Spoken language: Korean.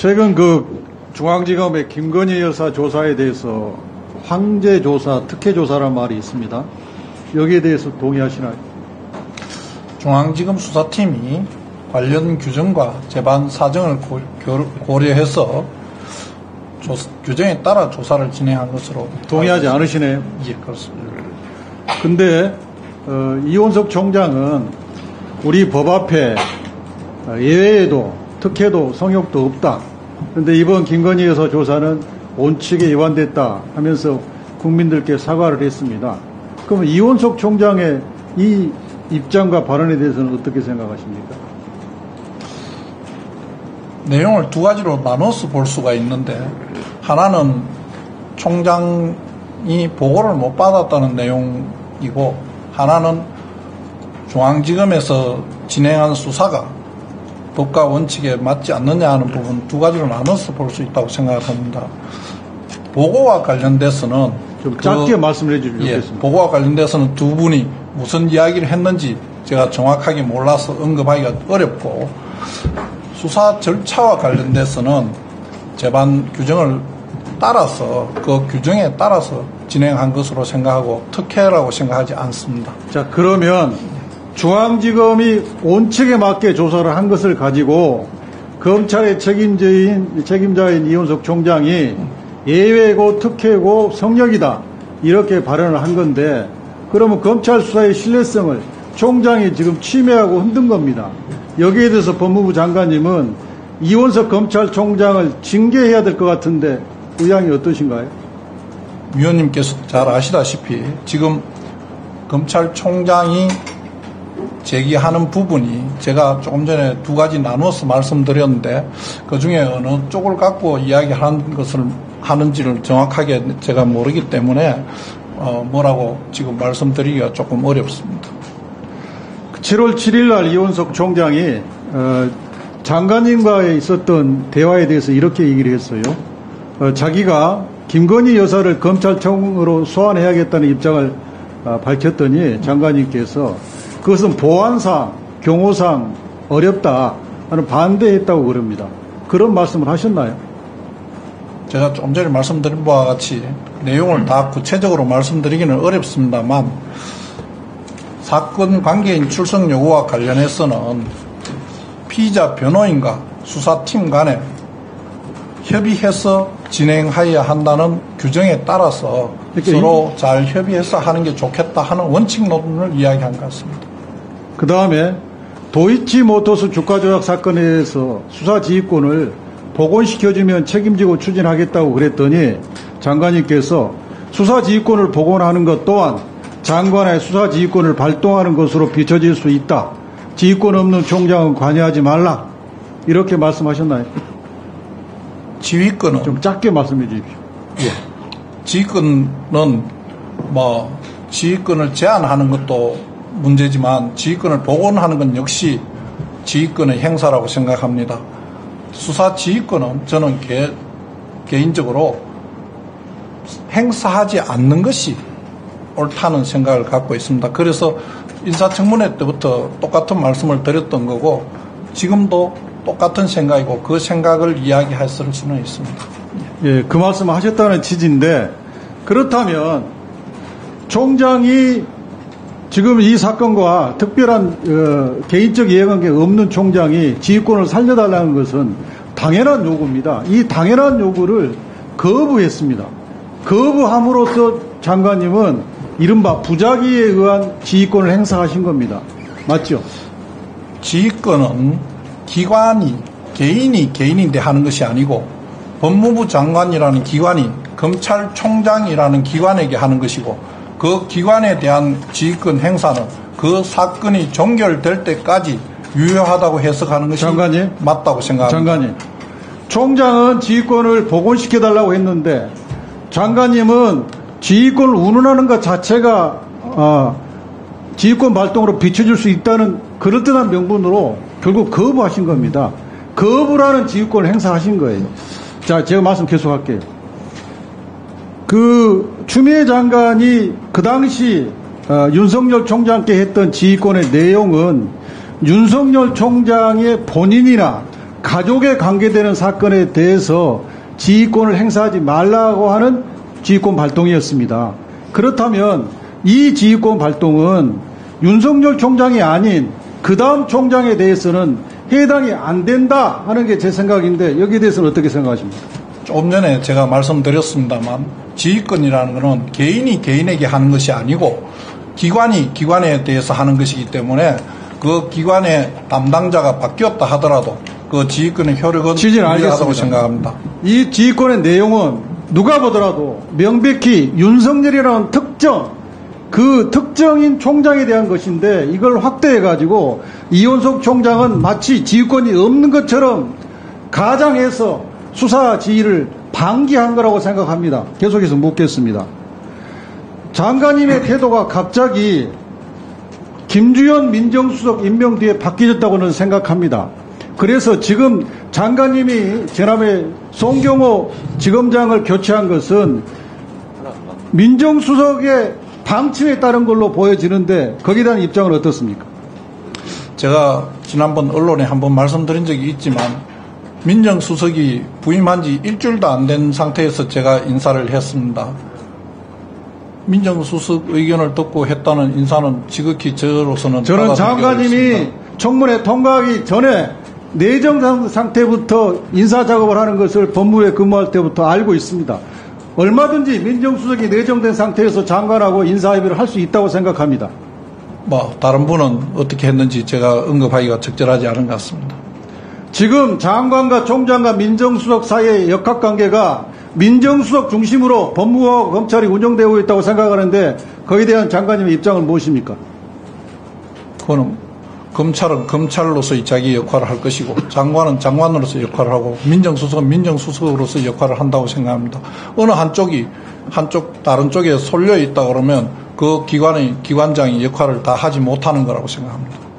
최근 그 중앙지검의 김건희 여사 조사에 대해서 황제 조사, 특혜 조사란 말이 있습니다. 여기에 대해서 동의하시나요? 중앙지검 수사팀이 관련 규정과 재반 사정을 고려해서 규정에 따라 조사를 진행한 것으로 동의하지 않으시네요? 예, 그렇습니다. 근데 이원석 총장은 우리 법 앞에 예외에도 특혜도 성역도 없다. 그런데 이번 김건희 여사 조사는 원칙에 위반됐다 하면서 국민들께 사과를 했습니다. 그럼 이원석 총장의 이 입장과 발언에 대해서는 어떻게 생각하십니까? 내용을 두 가지로 나눠서 볼 수가 있는데, 하나는 총장이 보고를 못 받았다는 내용이고, 하나는 중앙지검에서 진행한 수사가 법과 원칙에 맞지 않느냐 하는 부분, 두 가지로 나눠서 볼 수 있다고 생각합니다. 보고와 관련돼서는 좀 짧게 말씀을 해주시면 좋겠습니다. 보고와 관련돼서는 두 분이 무슨 이야기를 했는지 제가 정확하게 몰라서 언급하기가 어렵고, 수사 절차와 관련돼서는 재반 규정을 따라서 그 규정에 따라서 진행한 것으로 생각하고 특혜라고 생각하지 않습니다. 자, 그러면 중앙지검이 원칙에 맞게 조사를 한 것을 가지고 검찰의 책임자인 이원석 총장이 예외고 특혜고 성역이다 이렇게 발언을 한 건데, 그러면 검찰 수사의 신뢰성을 총장이 지금 침해하고 흔든 겁니다. 여기에 대해서 법무부 장관님은 이원석 검찰총장을 징계해야 될 것 같은데 의향이 어떠신가요? 위원님께서 잘 아시다시피 지금 검찰총장이 제기하는 부분이 제가 조금 전에 두 가지 나누어서 말씀드렸는데, 그 중에 어느 쪽을 갖고 이야기하는 것을 하는지를 정확하게 제가 모르기 때문에 뭐라고 지금 말씀드리기가 조금 어렵습니다. 7월 7일 날 이원석 총장이 장관님과의 있었던 대화에 대해서 이렇게 얘기를 했어요. 자기가 김건희 여사를 검찰청으로 소환해야겠다는 입장을 밝혔더니 장관님께서 그것은 보안상, 경호상 어렵다 하는 반대했다고 그럽니다. 그런 말씀을 하셨나요? 제가 조금 전에 말씀드린 바와 같이 내용을 다 구체적으로 말씀드리기는 어렵습니다만, 사건 관계인 출석 요구와 관련해서는 피의자 변호인과 수사팀 간에 협의해서 진행하여야 한다는 규정에 따라서 서로 잘 협의해서 하는 게 좋겠다 하는 원칙론을 이야기한 것 같습니다. 그 다음에 도이치모터스 주가 조작 사건에 대해서 수사 지휘권을 복원시켜주면 책임지고 추진하겠다고 그랬더니 장관님께서 수사 지휘권을 복원하는 것 또한 장관의 수사 지휘권을 발동하는 것으로 비춰질 수 있다. 지휘권 없는 총장은 관여하지 말라. 이렇게 말씀하셨나요? 지휘권은 좀 짧게 말씀해 주십시오. 예. 지휘권은 지휘권을 제한하는 것도 문제지만 지휘권을 복원하는 건 역시 지휘권의 행사라고 생각합니다. 수사 지휘권은 저는 개인적으로 행사하지 않는 것이 옳다는 생각을 갖고 있습니다. 그래서 인사청문회 때부터 똑같은 말씀을 드렸던 거고, 지금도 똑같은 생각이고 그 생각을 이야기할 수는 있습니다. 예, 그 말씀을 하셨다는 취지인데, 그렇다면 총장이 지금 이 사건과 특별한 개인적 이해관계가 없는 총장이 지휘권을 살려달라는 것은 당연한 요구입니다. 이 당연한 요구를 거부했습니다. 거부함으로써 장관님은 이른바 부작위에 의한 지휘권을 행사하신 겁니다. 맞죠? 지휘권은 개인인데 하는 것이 아니고 법무부 장관이라는 기관이 검찰총장이라는 기관에게 하는 것이고, 그 기관에 대한 지휘권 행사는 그 사건이 종결될 때까지 유효하다고 해석하는 것이 장관님? 맞다고 생각합니다. 장관님, 총장은 지휘권을 복원시켜달라고 했는데 장관님은 지휘권을 운운하는 것 자체가 지휘권 발동으로 비춰줄 수 있다는 그럴듯한 명분으로 결국 거부하신 겁니다. 거부라는 지휘권을 행사하신 거예요. 자, 제가 말씀 계속할게요. 그 추미애 장관이 그 당시 윤석열 총장께 했던 지휘권의 내용은 윤석열 총장의 본인이나 가족에 관계되는 사건에 대해서 지휘권을 행사하지 말라고 하는 지휘권 발동이었습니다. 그렇다면 이 지휘권 발동은 윤석열 총장이 아닌 그 다음 총장에 대해서는 해당이 안 된다 하는 게 제 생각인데 여기에 대해서는 어떻게 생각하십니까? 조금 전에 제가 말씀드렸습니다만 지휘권이라는 것은 개인이 개인에게 하는 것이 아니고 기관이 기관에 대해서 하는 것이기 때문에 그 기관의 담당자가 바뀌었다 하더라도 그 지휘권의 효력은 유리하다고 생각합니다. 이 지휘권의 내용은 누가 보더라도 명백히 윤석열이라는 그 특정인 총장에 대한 것인데 이걸 확대해가지고 이원석 총장은 마치 지휘권이 없는 것처럼 가장해서 수사 지휘를 방기한 거라고 생각합니다. 계속해서 묻겠습니다. 장관님의 태도가 갑자기 김주현 민정수석 임명 뒤에 바뀌어졌다고는 생각합니다. 그래서 지금 장관님이 지난해 송경호 지검장을 교체한 것은 민정수석의 방침에 따른 걸로 보여지는데 거기에 대한 입장은 어떻습니까? 제가 지난번 언론에 한번 말씀드린 적이 있지만 민정수석이 부임한 지 일주일도 안 된 상태에서 제가 인사를 했습니다. 민정수석 의견을 듣고 했다는 인사는 지극히 저로서는 저는 장관님이 청문회 통과하기 전에 내정 상태부터 인사작업을 하는 것을 법무부에 근무할 때부터 알고 있습니다. 얼마든지 민정수석이 내정된 상태에서 장관하고 인사협의를 할 수 있다고 생각합니다. 다른 분은 어떻게 했는지 제가 언급하기가 적절하지 않은 것 같습니다. 지금 장관과 총장과 민정수석 사이의 역학관계가 민정수석 중심으로 법무부와 검찰이 운영되고 있다고 생각하는데 거기에 대한 장관님의 입장은 무엇입니까? 그거는 검찰은 검찰로서의 자기 역할을 할 것이고 장관은 장관으로서 역할을 하고 민정수석은 민정수석으로서 역할을 한다고 생각합니다. 어느 한쪽 다른 쪽에 쏠려 있다 그러면 그 기관의 기관장이 역할을 다 하지 못하는 거라고 생각합니다.